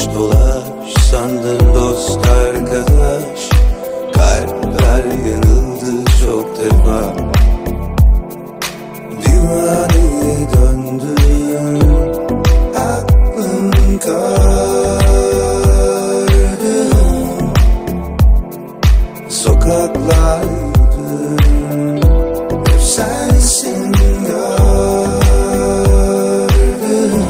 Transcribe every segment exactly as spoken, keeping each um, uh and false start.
Dolaş dolaş sandım dost arkadaş, kalpler yanıldı çok defa. Divaneye döndüm, aklım kardım. Sokaklardın, hep sensin gördüm.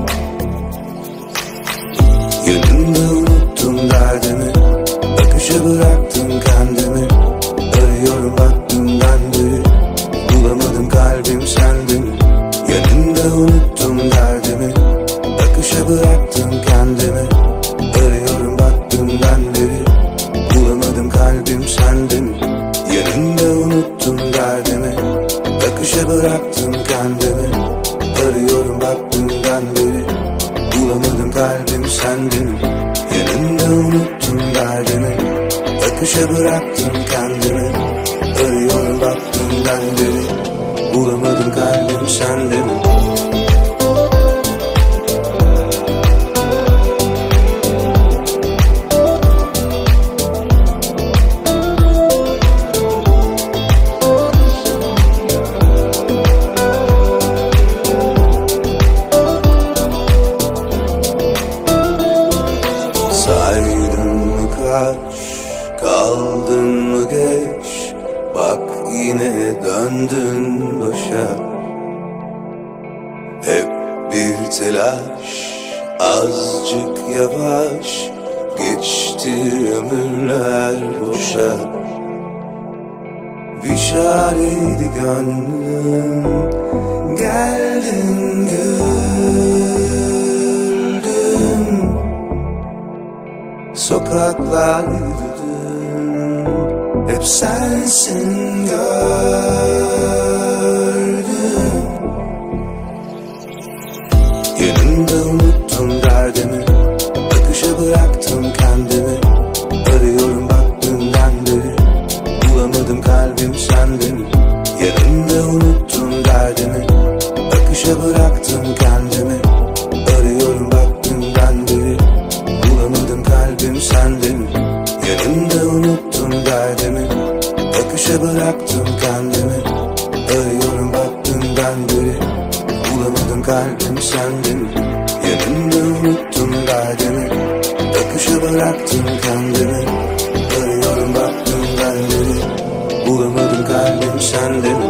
Yanımda unuttum derdimi, bakışa bıraktım kendimi. Arıyorum baktığımdan beri, bulamadım kalbim sende mi? Yanımda unuttum derdimi, bakışa bıraktım kendimi. Arıyorum baktığımdan beri, bulamadım kalbim sende mi? Yanımda unuttum derdimi, bakışa bıraktım kendimi. Arıyorum baktığımdan beri, bulamadım kalbim sende mi? Yanımda unuttum derdimi, bakışa bıraktım kendimi. Arıyorum baktığımdan beri, bulamadım kalbim sende mi? Saydın mı kaç, kaldın mı geç? Bak yine döndün başa. Hep bir telaş, azıcık yavaş, geçti ömürler boşa. Bir çareydi gönlüm, geldin güldüm. Sokaklardın, hep sensin gördüm. Yanımda unuttum derdimi, bakışa bıraktım kendimi. Arıyorum baktığımdan beri, bulamadım kalbim sende mi? Yanımda unuttum derdimi, bakışa bıraktım kendimi. Arıyorum baktığımdan beri, bulamadım kalbim sende mi? Yanımda unuttum derdimi, bakışa bıraktım kendimi. Arıyorum baktığımdan beri, bulamadım kalbim sende mi? Yanımda unuttum derdimi, bakışa bıraktım kendimi. Arıyorum baktığımdan beri, bulamadım kalbim sende mi?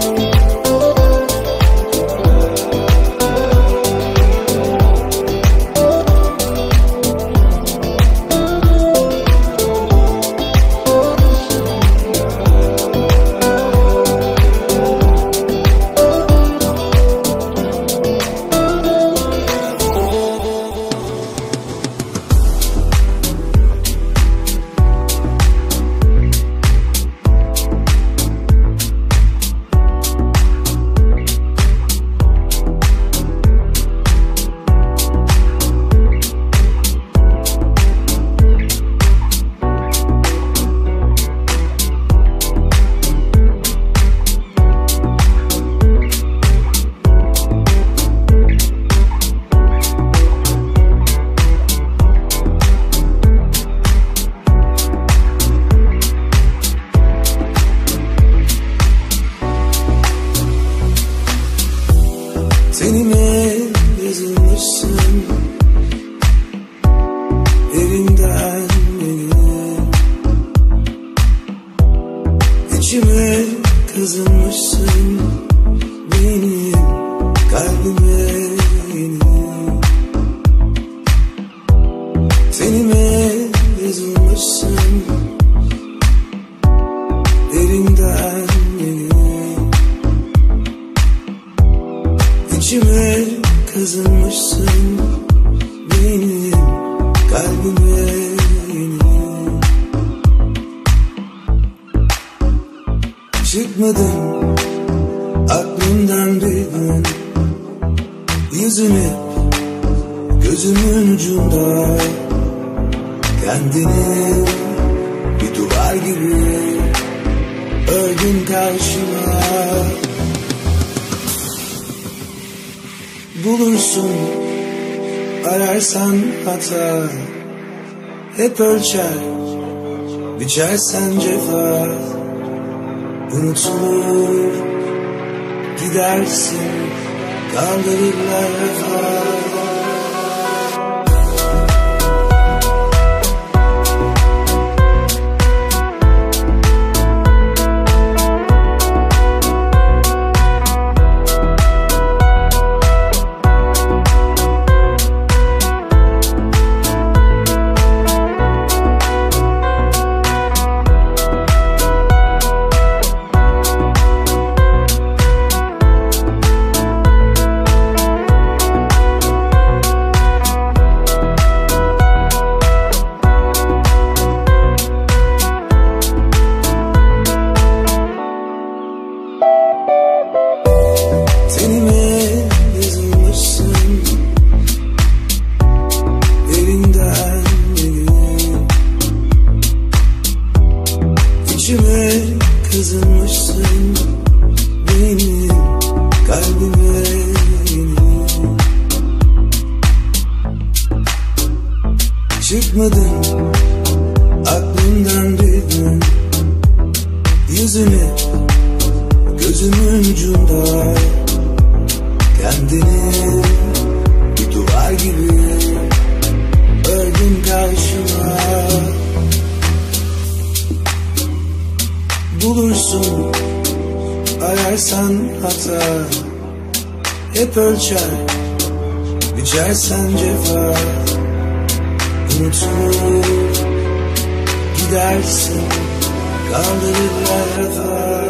Tenime yazılmışsın, elinden beni. İçime kazınmışsın, benim kalbime yeni. Tenime yazılmışsın, elinden beni. İçime kazınmışsın, benim kalbime yeni. Çıkmadın aklımdan bir gün, yüzün hep gözümün ucunda. Kendini bir duvar gibi ördün karşıma. Bulursun Ararsan hata, hep ölçer, biçersen cefa. Unutulur, gidersin, kaldırırlar vefa. İçime kazınmışsın, benim kalbime yeni. Çıkmadın aklımdan bir gün, yüzüne gözümün ucunda. Kendini bir duvar gibi ördün karşıma. Bulursun, ararsan hata, hep ölçer, biçersen cefa. Unutulur, gidersin, kaldırırlar vefa.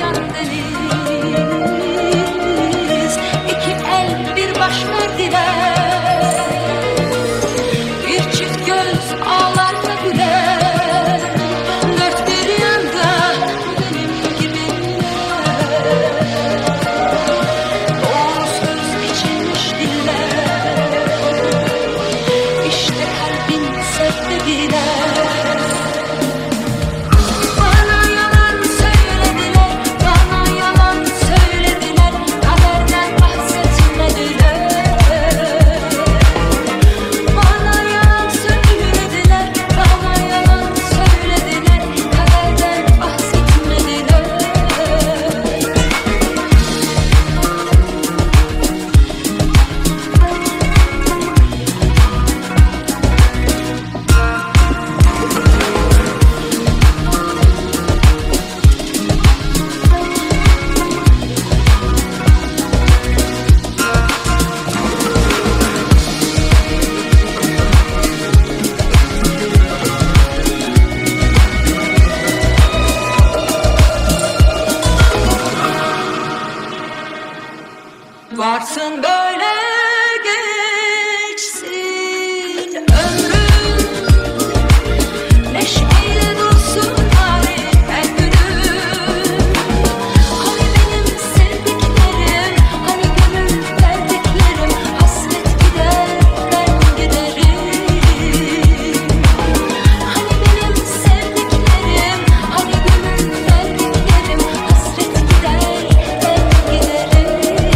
yan deniz, iki el bir baş verdiler. Bir çift göz ağlarla güler, dört bir yanda benim gibiler. Doğru söz içilmiş diller, İşte kalbin sebebiler. Bana yalan söylediler, bana yalan söylediler, kaderden bahsetmediler. Bana yalan söylediler, bana yalan söylediler, kaderden bahsetmediler. Varsın böyle geçsin ömrüm, neşeyle dursun bari her günüm. Hani benim sevdiklerim, hani gönül verdiklerim, hasret gider ben giderim. Hani benim sevdiklerim, hani gönül verdiklerim, hasret gider ben giderim.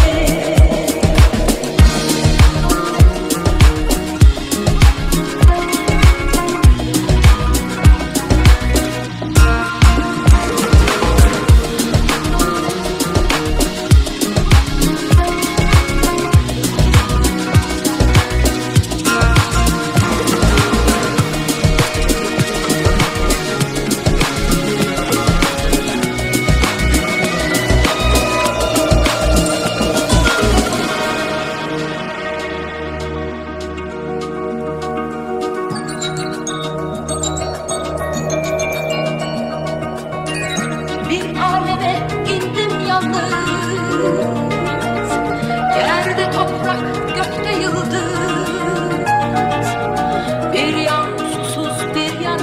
Bir aleme indim yalnız, yerde toprak, gökte yıldız. Bir yan susuz, bir yan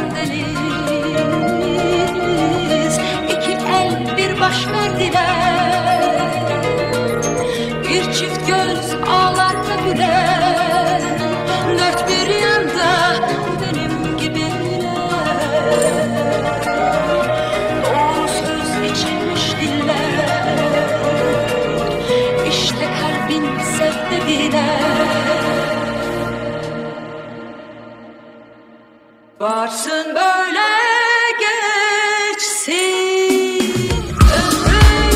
deniz, iki el bir baş verdiler. Bir çift göz ağlarla güler, dört bir yanda benim gibiler. Doğru söz içilmiş diller, İşte kalbin sebebiler. Varsın böyle geçsin ömrüm,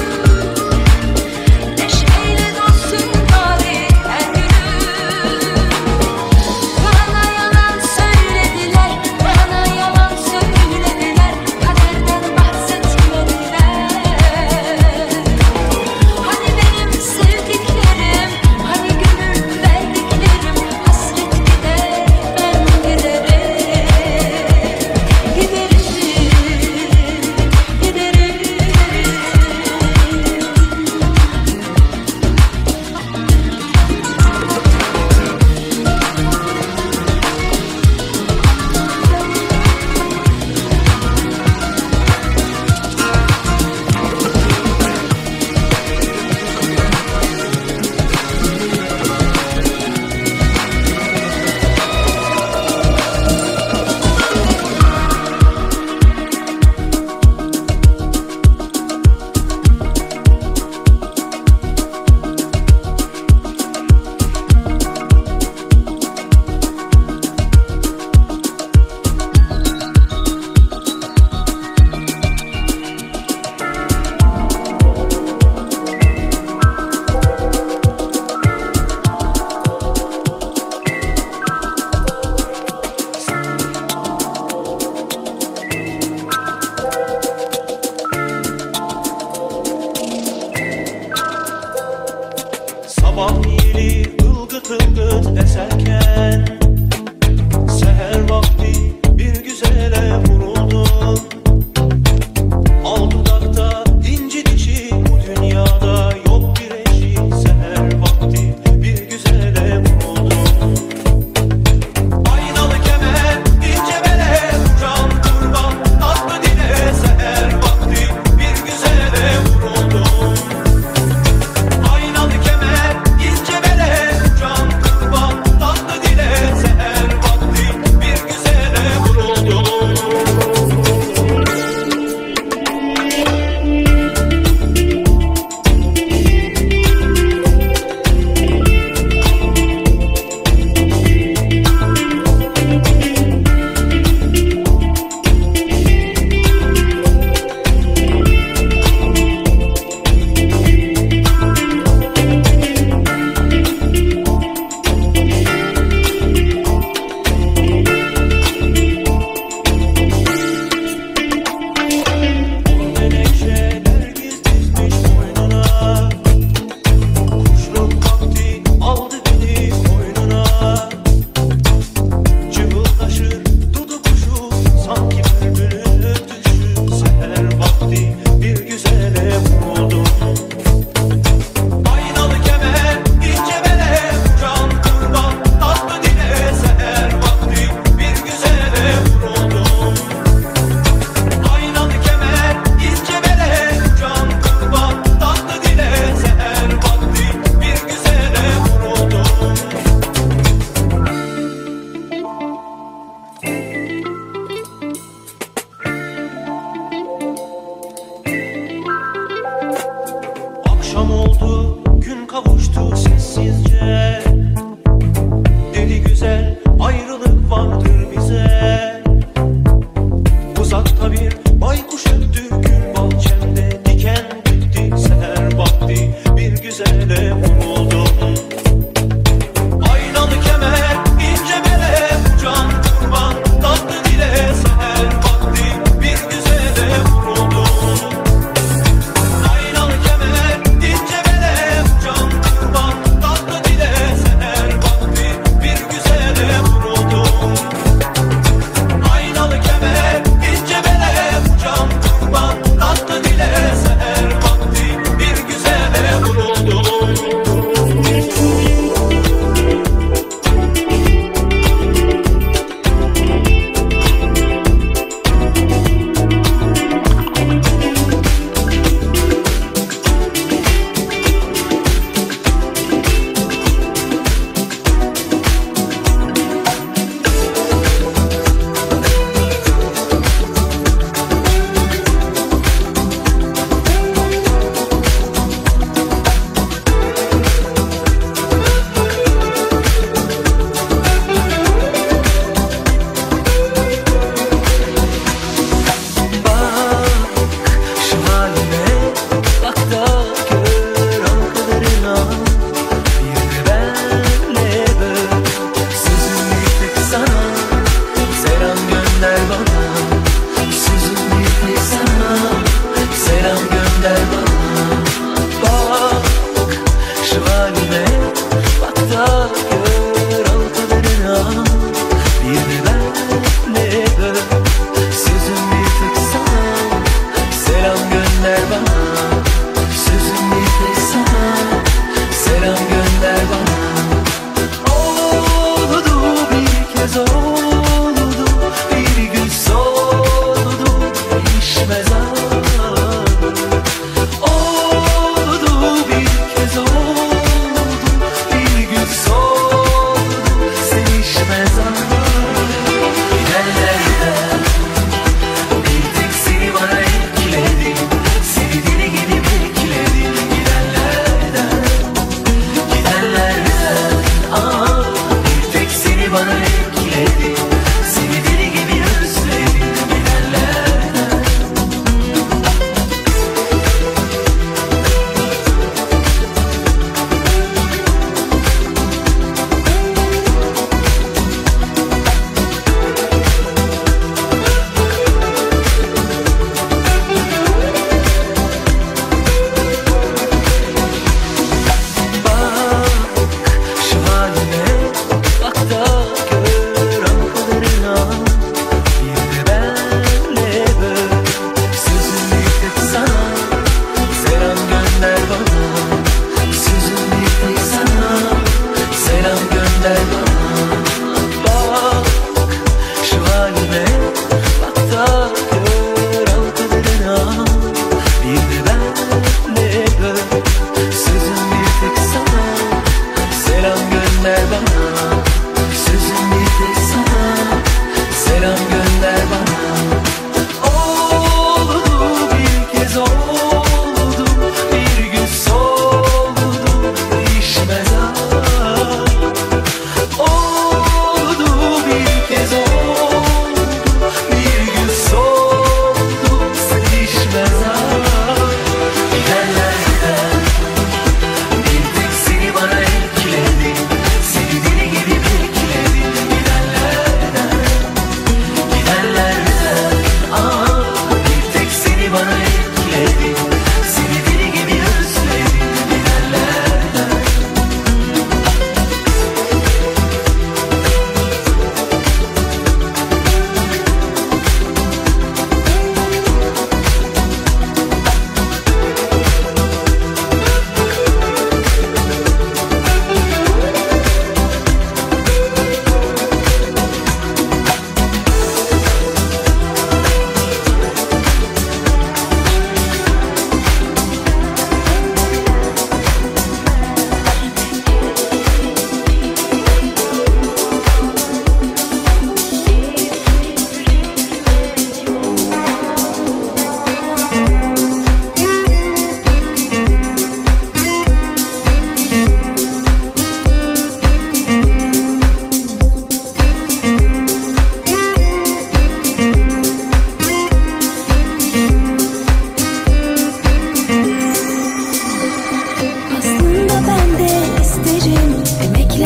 neşeyle dolsun bari her günüm. Bana yalan söylediler, bana yalan söylediler, kaderden bahsetmediler. Hani benim sevdiklerim, hani gönül verdiklerim, hasret gider ben giderim. Giderim, giderim. Sabah yeli ılgıt ılgıt eserken, seher vakti bir güzele vuruldum. Al dudakta inci dişi oldu, gün kavuştu sessizce. Deli güzel ayrılık vardır bize. Uzakta bir baykuş öttü gül bahçemde. Diken bitti seher vakti, bir güzele vuruldum. Aynalı kemer, ince bele, can kurban, tatlı dile seher vakti, bir güzele vuruldum. Aynalı kemer, ince bele, can kurban, tatlı dile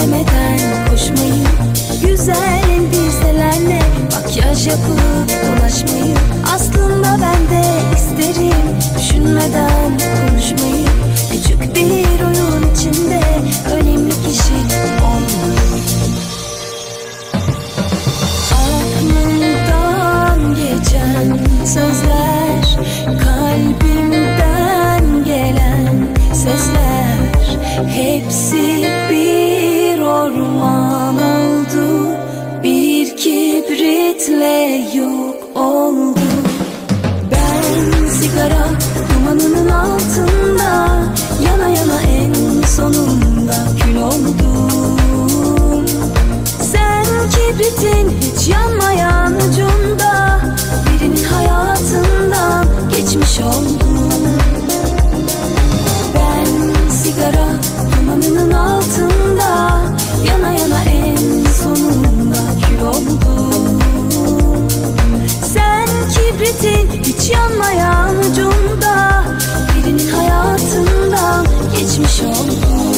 Emeklemeden koşmayı, güzel elbiselerle makyaj yapıp dolaşmayı. Aslında ben de isterim düşünmeden konuşmayı. Küçük bir oyun içinde önemli kişi olmayı. Aklımdan geçen sözler, kalbimden gelen sesler, hepsi bir orman oldu, bir kibritle yok oldu. Ben sigara dumanının altında, yana yana en sonunda kül oldum. Sen kibritin hiç yanmayan ucunda, birinin hayatından geçmiş oldum. Ben sigara dumanının altında, yana yana en sonunda kül oldum. Sen kibritin hiç yanmayan ucunda, birinin hayatından geçmiş oldum.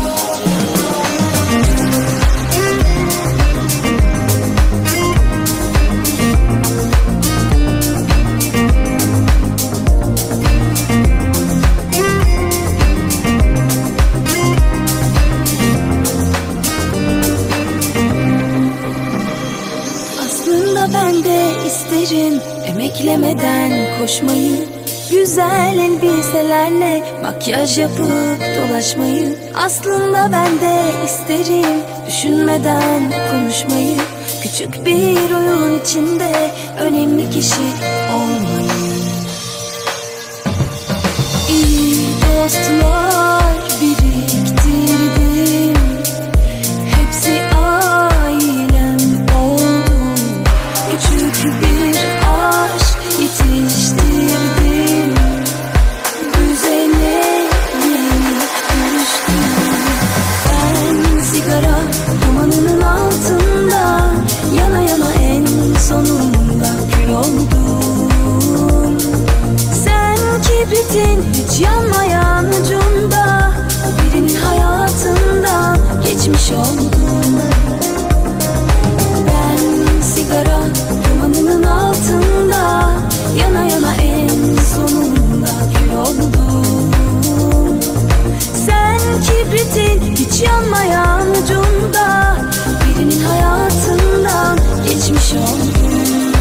Ben de isterim emeklemeden koşmayı, güzel elbiselerle makyaj yapıp dolaşmayı. Aslında ben de isterim düşünmeden konuşmayı. Küçük bir oyun içinde önemli kişi olmayı. İyi dostlar biriktirdim, hepsi ailem oldu. Küçük bir aşk yetiştirdim, düzene yeni dönüştüm. Ben sigara dumanının altında, yana yana en sonunda kül oldum. Sen kibritin hiç yanmayan ucunda, birinin hayatından geçmiş oldum. Ben sigara dumanının altında, yana yana en sonunda kül oldum. Sen kibritin hiç yanmayan ucunda, birinin hayatından geçmiş oldum.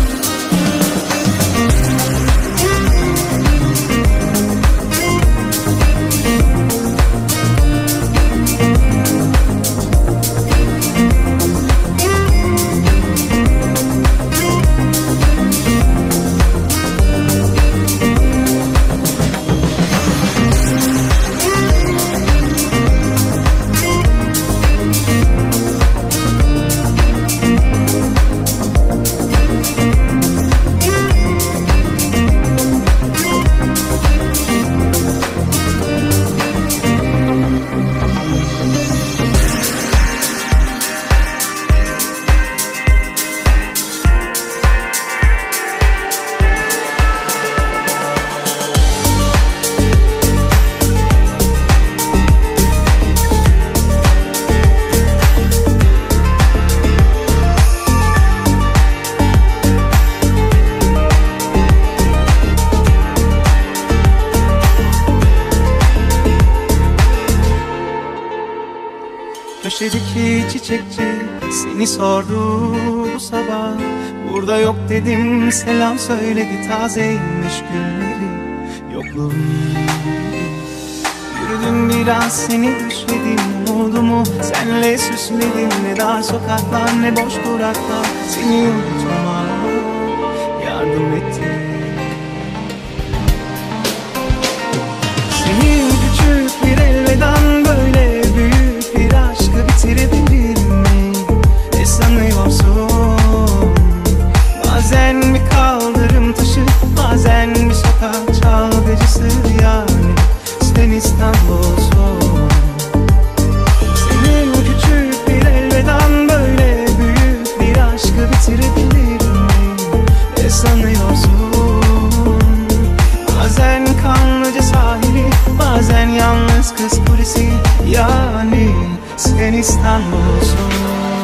Köşedeki çiçekçi seni sordu bu sabah. Burada yok dedim, selam söyledi, tazeymiş gülleri yokluğum. Yürüdüm biraz seni düşledim, umudumu senle süsledim. Ne dar sokaklar ne boş duraklar, seni unutmama yardım etti. Seni küçük bir elveden böyle büyük bir aşkı bitirebilir mi? Ne sanıyorsun? Bazen bir kaldırım taşı, bazen bir sokak çalgıcısı. Yani sen İstanbul'sun. Senin küçük bir elveden böyle büyük bir aşkı bitirebilir mi? Ne sanıyorsun? bazen yalnız kız kulesi. Yani sen İstanbul'sun.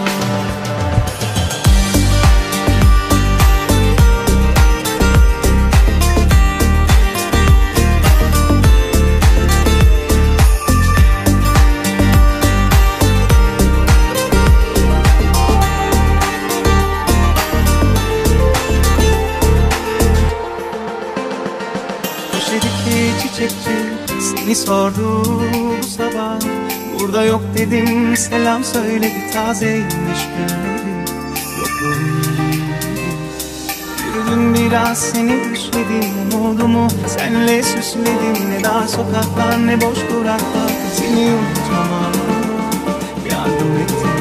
Çiçekçi seni sordu bu sabah. Burada yok dedim, selam söyledi, tazeymiş günleri. Yokum yürüdüm biraz, seni düşledim, umudumu senle süsledim. Ne dar sokaklar ne boş duraklar, seni unutmama yardım ettim.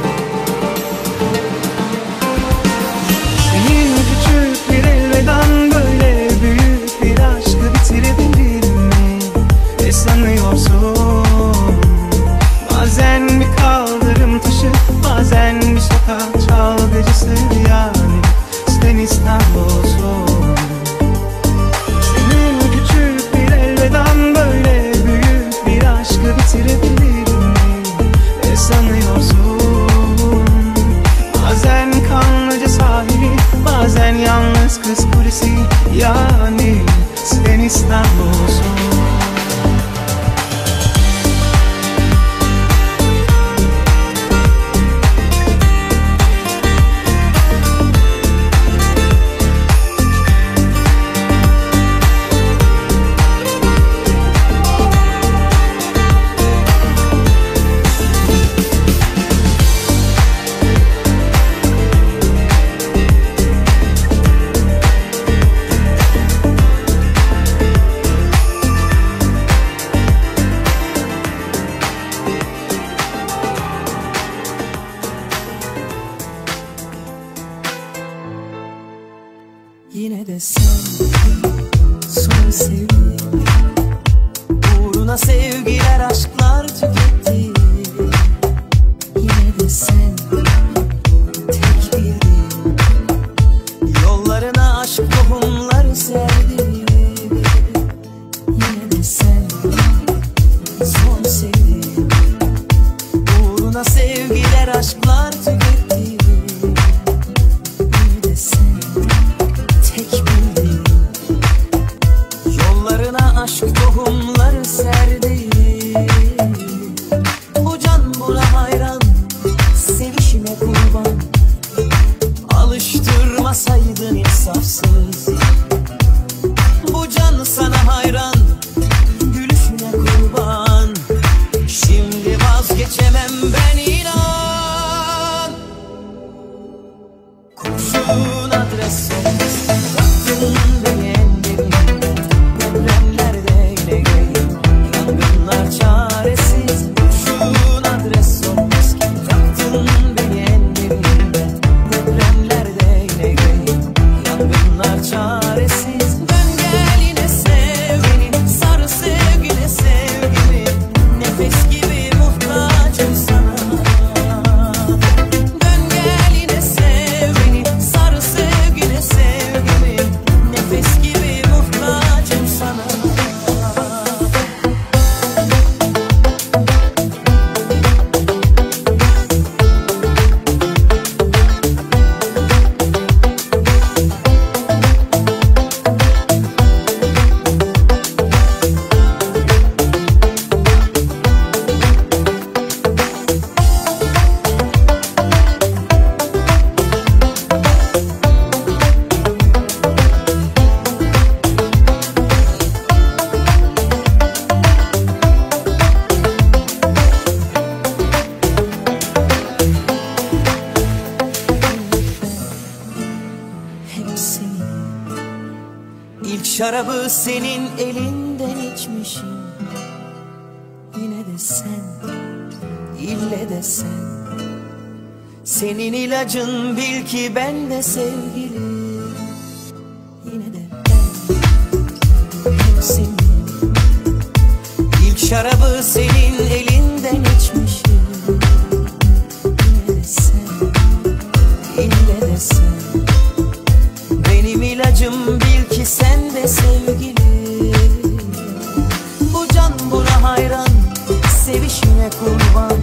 Senin küçük bir elveden böyle büyük bir aşkı bitirebilirim mi? Ne sanıyorsun? Bazen bir kaldırım taşı, bazen bir sokak çalgıcısı. Yani sen İstanbul'sun. Senin küçük bir elveden böyle büyük bir aşkı bitirebilirim mi? Ne sanıyorsun? Bazen Kanlıca sahili, bazen yalnız kız kulesi. Yani sen İstanbul'sun. Yine de sen son sevdim, uğruna sevgiler aşklar tüketti. Yine de sen tek bildin, yollarına aşk tohumları serdi. Yine de sen son sevdim, uğruna sevgiler aşklar tüketti. Aşk tohumları serdi. Bu can buna hayran, sevişime kurban. Alıştırmasaydın insafsız. Bu can sana hayran, gülüşüne kurban. Şimdi vazgeçemem ben, inan. Kurşun adresiz, taktın beni endemin. Yangınlar çaresiz, kurşun adres olmaz ki. Taktın beni en dibinde, depremlerde yine geyim. Yangınlar çaresiz, dön gel yine sev beni. Sarı sevgine sevgimi, nefes gibi muhtacım sana. Dön gel yine sev beni. Sarı sevgine sevgimi, nefes gibi muhtacım sana. İlk şarabı senin elinden içmişim. Yine de sen, ille de sen. Senin ilacın bil ki ben de sevgilim. Yine de ben, hep senin. İlk şarabı senin elinden içmişim. Yine de sen, ille de sen. Benim ilacım bil ki sen de sevgilim. Bu can gülüşüne kurban.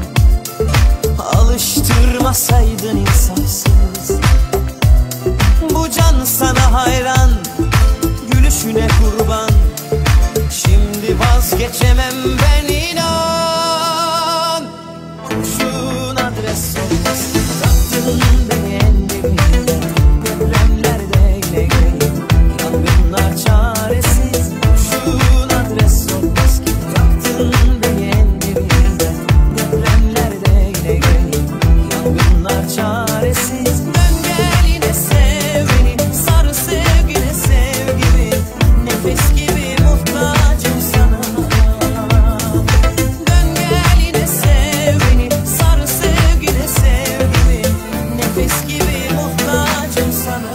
Alıştırmasaydın insafsız. Bu can sana hayran, gülüşüne kurban. Şimdi vazgeçemem ben inan. Kurşun adres olmaz, taktın beni en dibine. Depremlerde yine geleyim, yangınlar çaresiz. Kurşun adres olmaz ki, taktın beni en dibine. Depremlerde yine geleyim, yangınlar çaresiz. Dön gel yine sev beni, sarı sevgine sevgimi. Nefes gibi muhtacım sana. Dön gel yine sev beni, sarı sevgine sevgimi. Nefes gibi muhtacım sana.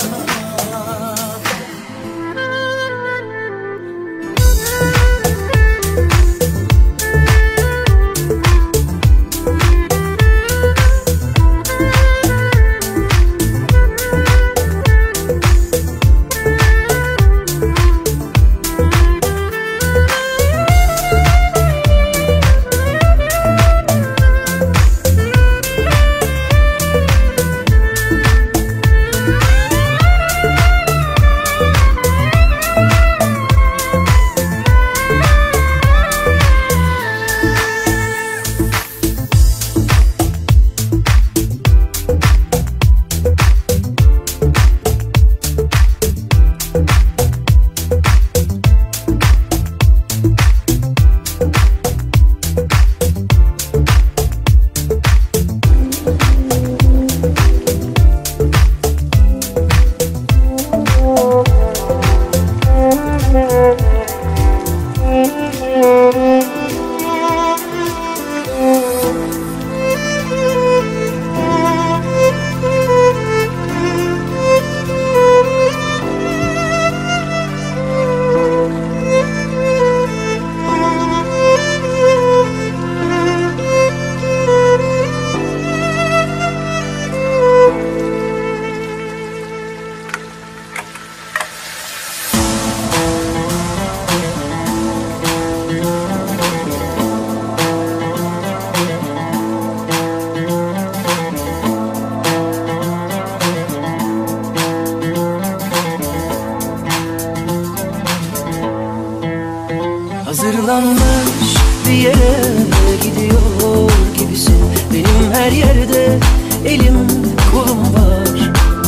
Hazırlanmış bir yere gidiyor gibisin. Benim her yerde elim kolum var.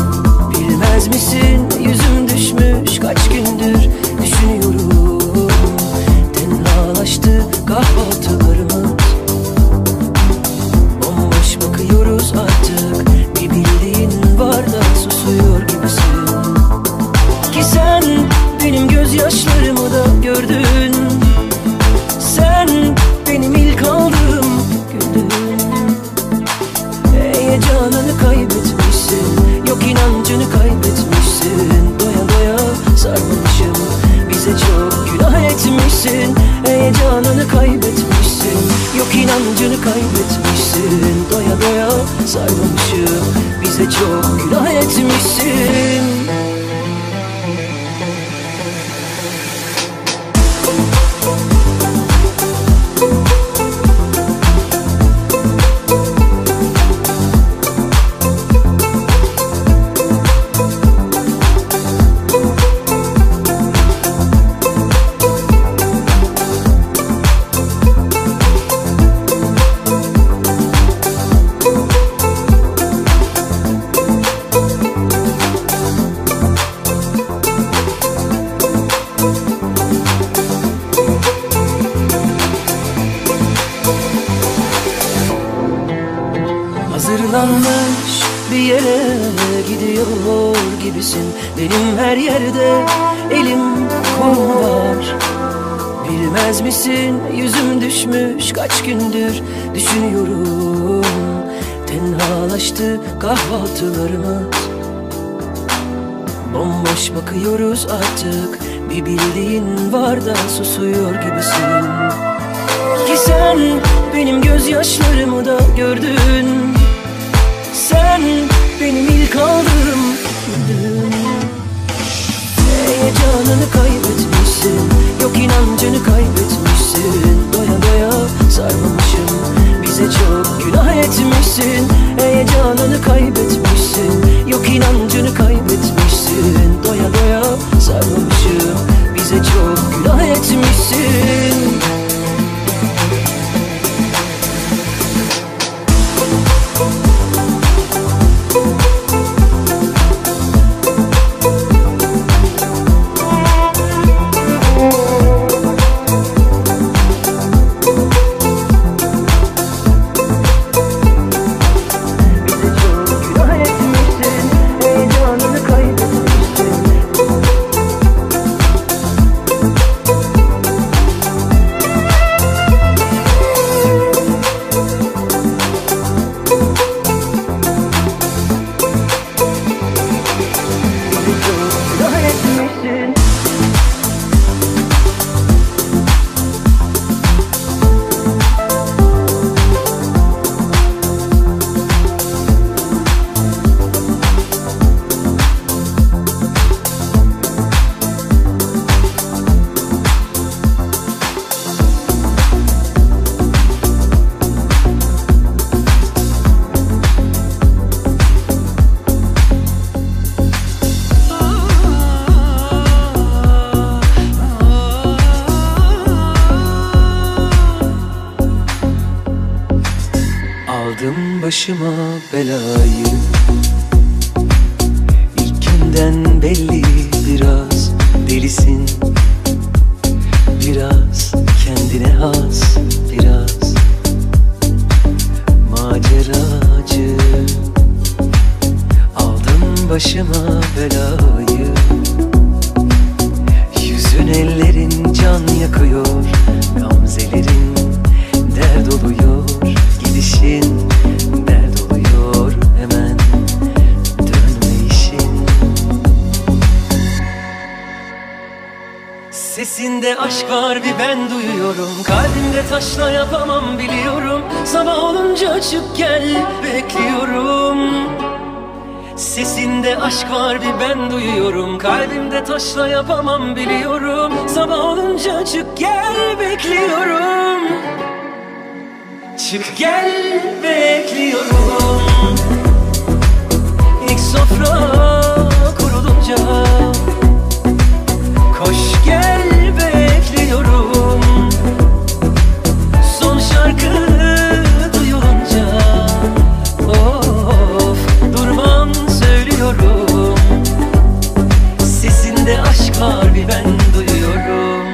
Bilmez misin yüzüm düşmüş, kaç gündür düşünüyorum. Tenhalaştı kahvaltılarımız, bomboş bakıyoruz artık. Bir bildiğin var da susuyor gibisin. Ki sen benim gözyaşlarımı da gördün. Sen benim ilk aldığım gündün. Heyecanını kaybetmişsin, yok inancını kaybetmişsin. Doya doya sarmamışım, bize çok günah etmişsin. Heyecanını kaybetmişsin, yok inancını kaybetmişsin. Doya doya sarmamışım, bize çok günah etmişsin. Hazırlanmış bir yere gidiyor gibisin. Benim her yerde elim kolum var. Bilmez misin yüzüm düşmüş, kaç gündür düşünüyorum. Tenhalaştı kahvaltılarımız, bomboş bakıyoruz artık. Bir bildiğin var da susuyor gibisin. Ki sen benim gözyaşlarımı da gördün. Sen benim ilk aldığım gündün. Heyecanını kaybetmişsin, yok inancını kaybetmişsin. Doya doya sarmamışım, etmişsin. Heyecanını kaybetmişsin. Yok inancını kaybetmişsin. Doya doya sarmamışım. Bize çok günah etmişsin. Aldım başıma belayı. İlkinden belli biraz delisin. Biraz kendine has, biraz maceracı. Aldım başıma belayı. Yüzün ellerin can yakıyor. Gamzelerin dert oluyor. Gidişin dert oluyor, hemen dönme işin. Sesinde aşk var bir ben duyuyorum. Kalbimde taşla yapamam biliyorum. Sabah olunca çık gel bekliyorum. Sesinde aşk var bir ben duyuyorum. Kalbimde taşla yapamam biliyorum. Sabah olunca çık gel bekliyorum. Çık gel bekliyorum. İlk sofra kurulunca koş gel bekliyorum. Son şarkı duyulunca of durmam söylüyorum. Sesinde aşk var bir ben duyuyorum.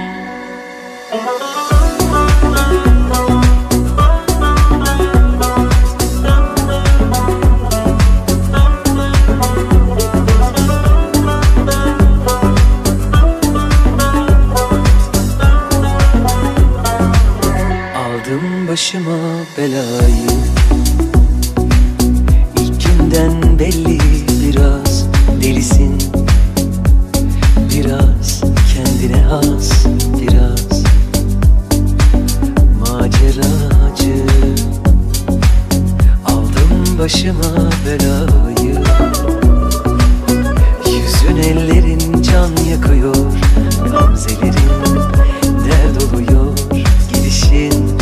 Başıma belayı. İlkinden belli biraz delisin. Biraz kendine has, biraz maceracı. Aldım başıma belayı. Yüzün ellerin can yakıyor. Gamzelerin dert oluyor. Gidişin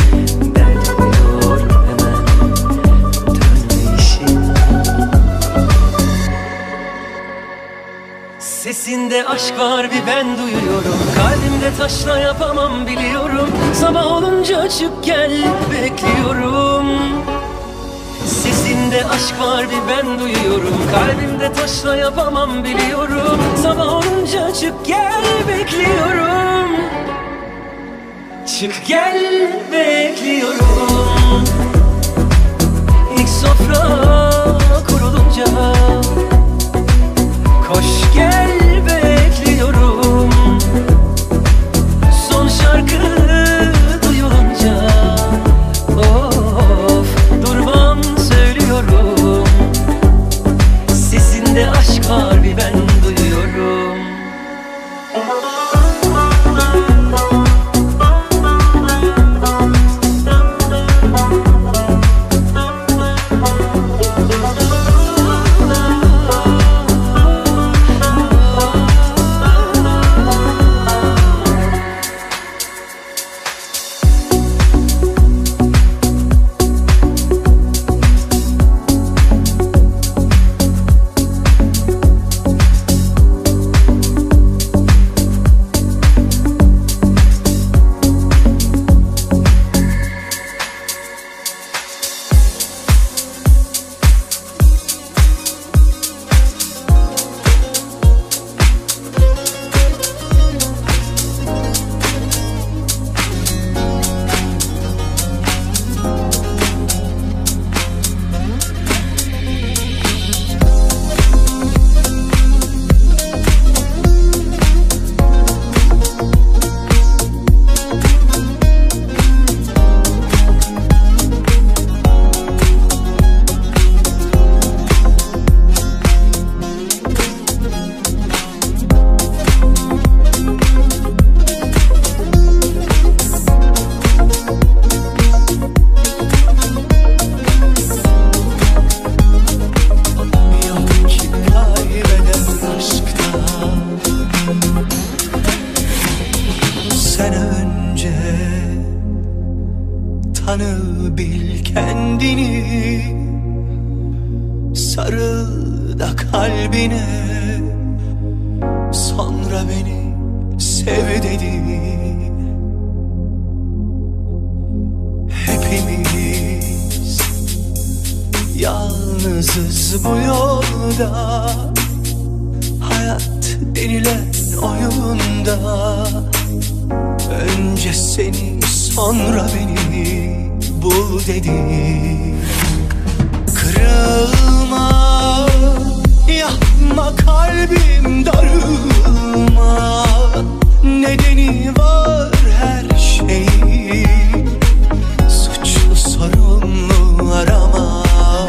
sesinde aşk var bir ben duyuyorum. Kalbimde taşla yapamam biliyorum. Sabah olunca çık gel bekliyorum. Sesinde aşk var bir ben duyuyorum. Kalbimde taşla yapamam biliyorum. Sabah olunca çık gel bekliyorum. Çık gel bekliyorum. İlk sofra kurulunca koş gel bekliyorum. Son şarkı duyulunca of durmam söylüyorum. Sesinde aşk var bir ben duyuyorum. tanı bil kendini, sarıl da kalbine, sonra beni sev dedi. Hepimiz yalnızız bu yolda, hayat denilen oyunda. Önce seni sonra beni bul dedi. Kırılma, yapma kalbim darılma, nedeni var her şeyin, suçlu sorumlu arama.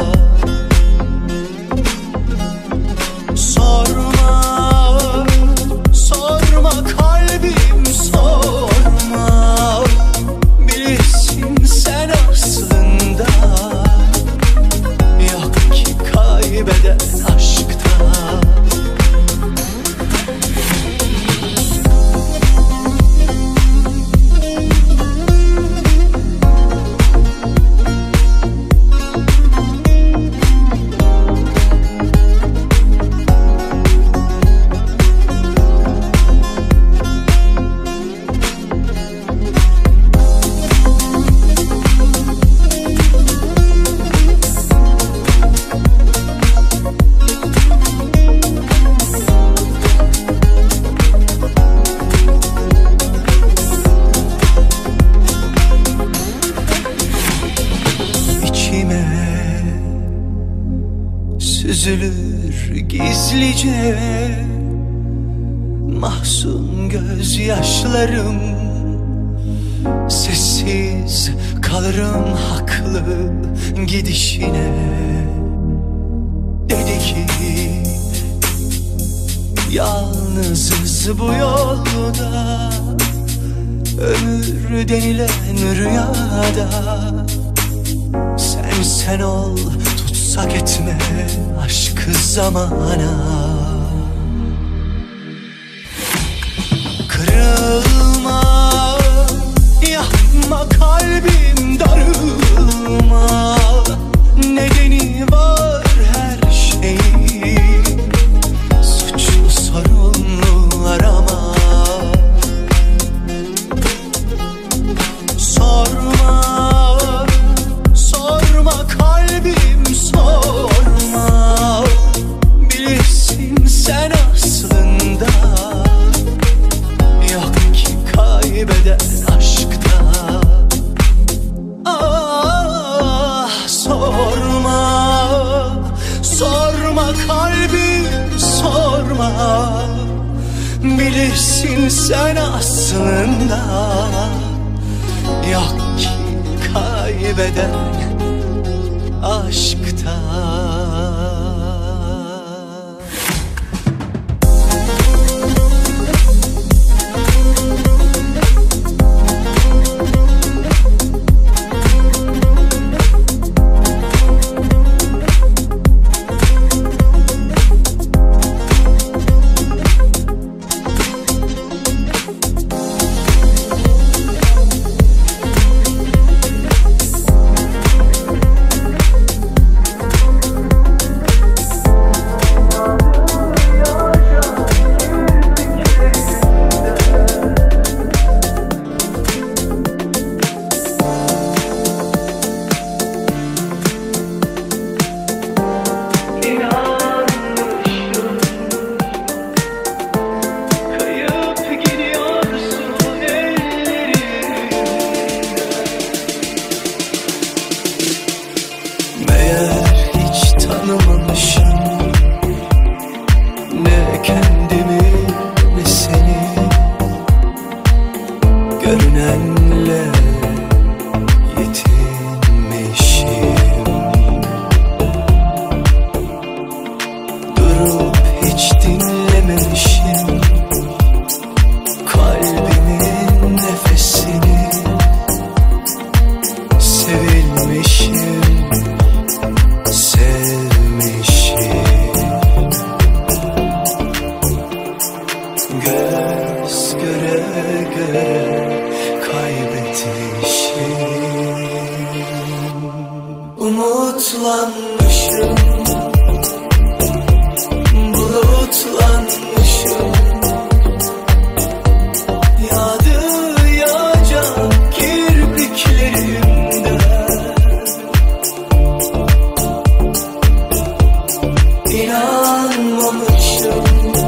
Sorma, sorma kalbim sorma, bilirsin sen aslında yok ki kaybeden aşkta. Süzülür gizlice mahzun gözyaşlarım, sessiz kalırım haklı gidişine. Dedi ki yalnızız bu yolda, ömür denilen rüyada. Sen sen ol, tutsak etme aşkı zamana. Kırılma, yapma kalbim darılma, nedeni var her şeyin, suçlu sorumlu arama. Sorma, sorma kalbim sorma, bilirsin sen aslında yok ki kaybeden aşkta. Ah, sorma, sorma kalbim sorma, bilirsin sen aslında yok ki kaybeden aşkta. Görünenle yetinmişim, durup hiç dinlememişim kalbimin nefesini. Sevilmişim, sevmişim, göz göre göre kaybetmişim. Umutlanmışım, bulutlanmışım. Yağdı yağacak kirpiklerimden. İnanmamışım,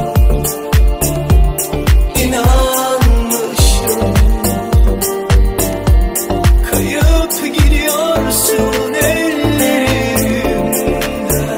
inanmışım. Kayıp gidiyorsun ellerimden.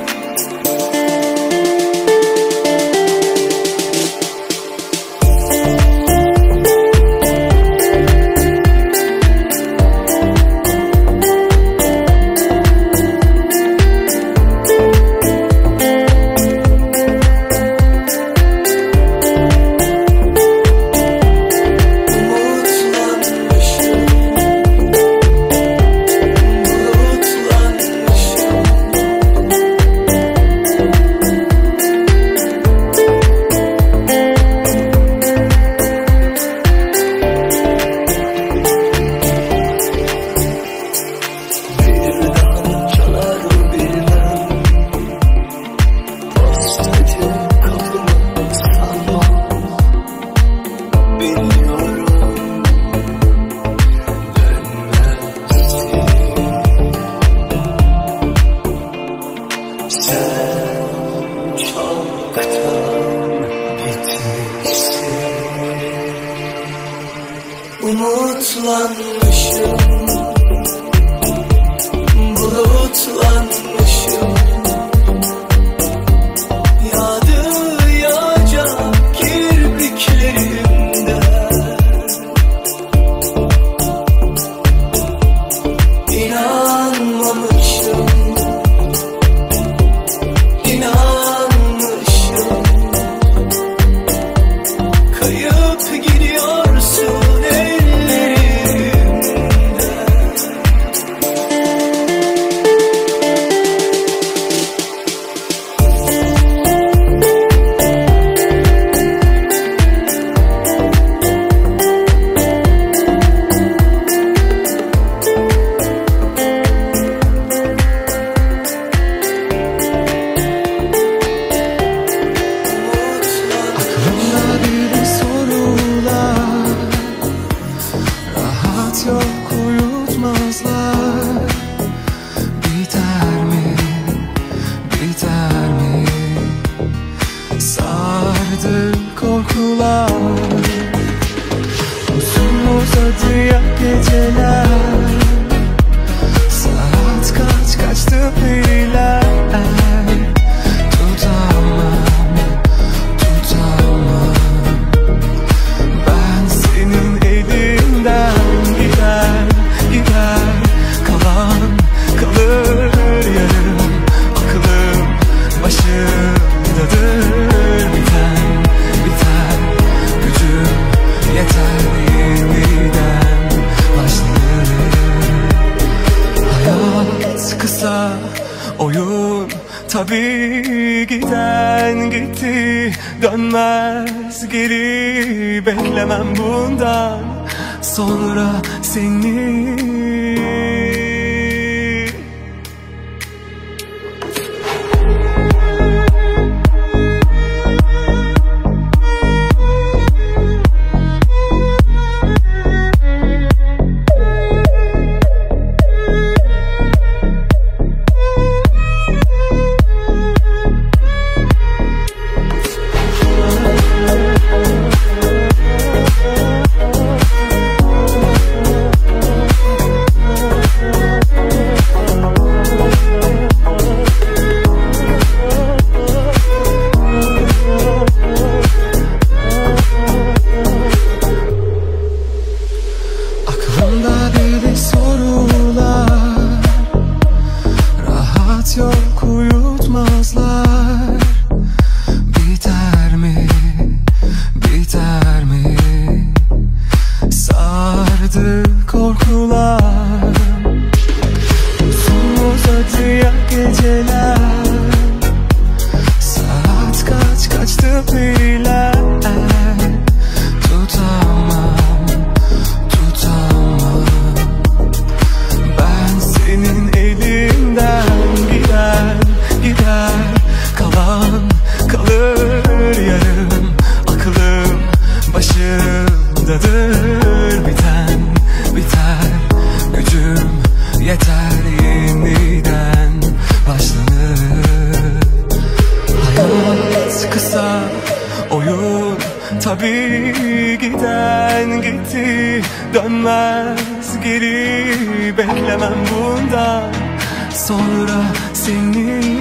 Umutlanmışım, bulutlanmışım. Yağdı yağacak kirpiklerimden. İnanmamışım, inanmışım. Kayıp gidiyorsun ellerimden. Aklımda bir sorular, rahat yok uyutmazlar. Biter mi, biter mi? Sardı korkular. Uzun uzadı ya geceler. Saat kaç kaçtı periler. Tutamam, tutamam. Ben senin elinden gider, gider. Kalan kalır yarım. Aklım başımdadır. Biten, biter. Gücüm yeter, yeniden başlarım. Hayat kısa, oyun tabii giden gitti. Dönmez geri, beklemem bundan sonra seni. yeter yeniden başlanır. Hayat kısa, oyun tabii giden gitti, dönmez geri, beklemem bundan sonra seni.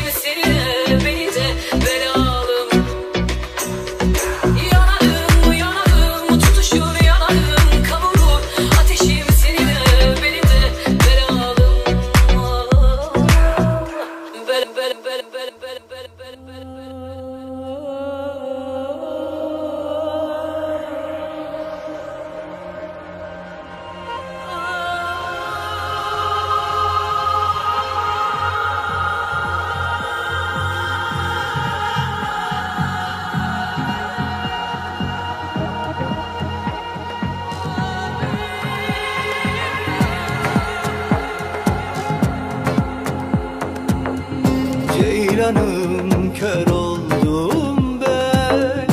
Yanarım, yanarım, Ceylanım kör oldum ben.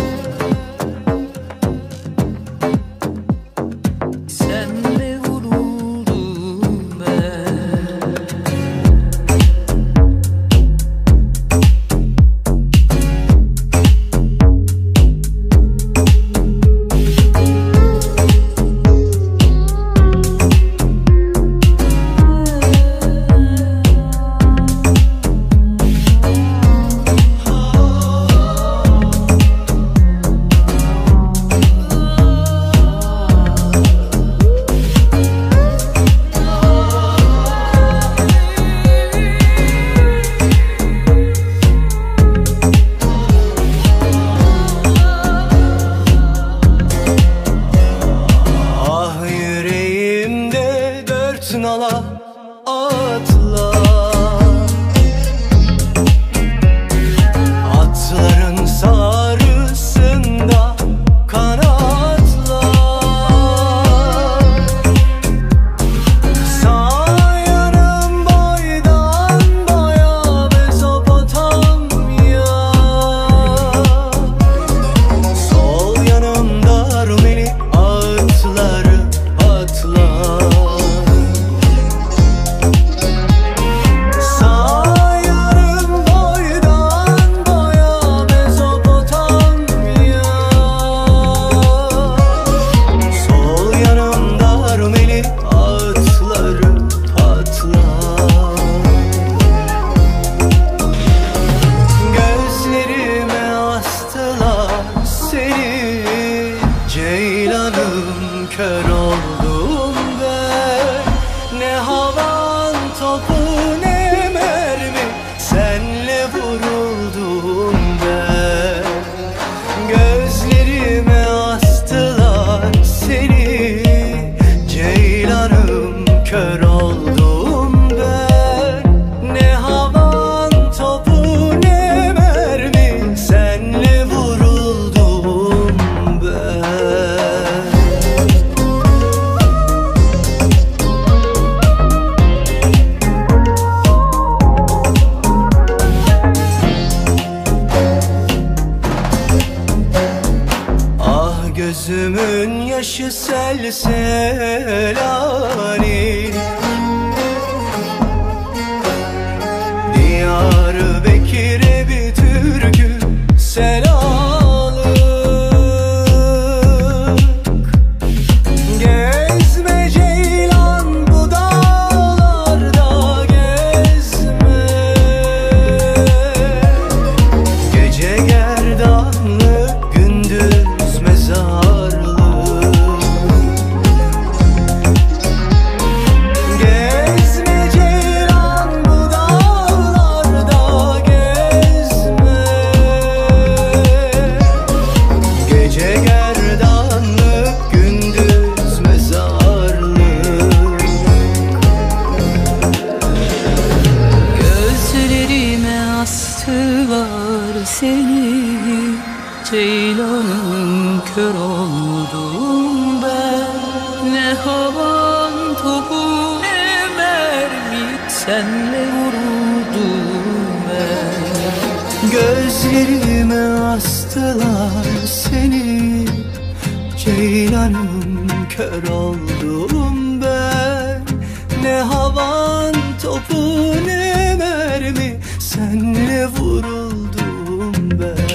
Senle vuruldum ben. Nala atlar, atların sarısında kanatlar. Sağ yanım boydan boya Mezopotamya, sol yanımda Rumeli atları atlar. Ceylanım kör oldum ben. Ne havan topu ne mermi, senle vuruldum ben. Gözlerime astılar seni, Ceylanım kör oldum ben. Ne havan topu ne mermi, senle vuruldum ben. Gözümün yaşı sel selani, Diyarbakır'a bir türkü selalık. Gezme Ceylan bu dağlarda gezme, gece gerdanlık gündüz mezarlık. Gezme Ceylan bu dağlarda gezme, gece gerdanlık gündüz mezarlık. Gözlerime astılar seni, Ceylanım kör oldum ben. Ne havan topu ne mermi, senle vuruldum ben. Gözlerime astılar seni, Ceylanım kör oldum ben. Ne havan topu ne mermi, senle vuruldum ben.